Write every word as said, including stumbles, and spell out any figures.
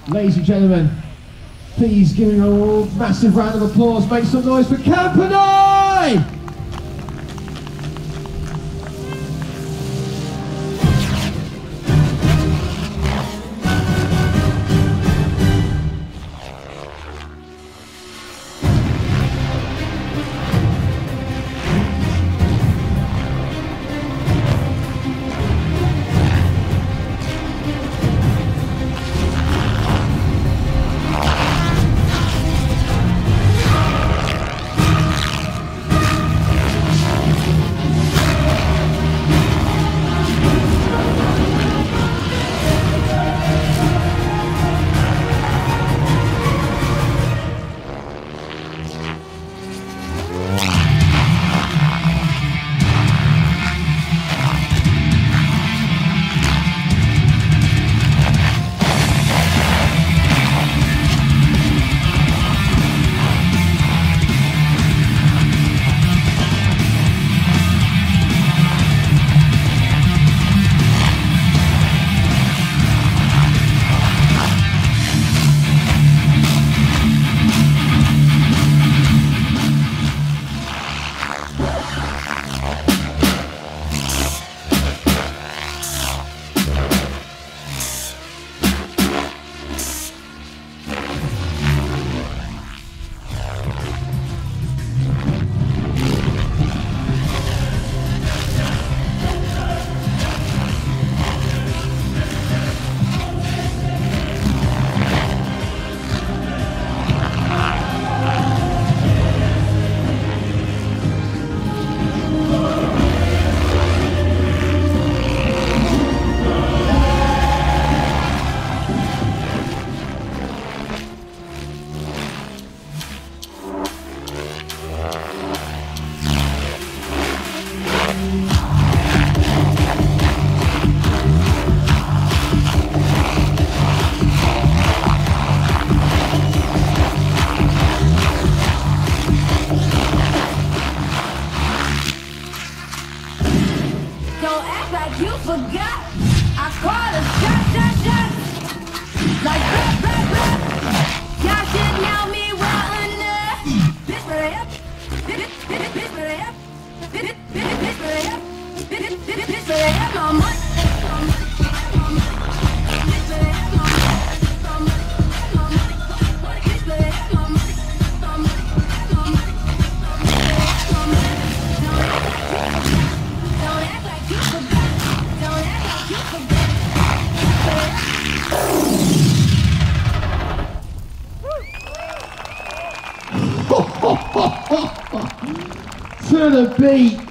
Ladies and gentlemen, please give me a massive round of applause. Make some noise for Company! You forgot, I called a shot, shot, shot. Like rap, rap, rap. Y'all should know me well enough. Bitch, better up. Bitch, bitch, bitch, better up. Bitch, bitch, bitch, better up. Bitch, bitch, bitch, better up. My money. To the beat.